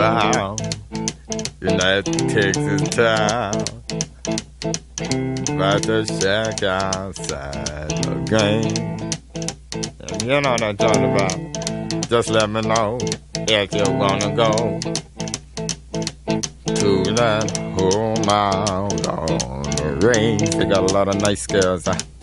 town, United Texas town, about to check outside the game. And you know what I'm talking about. Just let me know if you wanna go to that home out on the range. They got a lot of nice girls.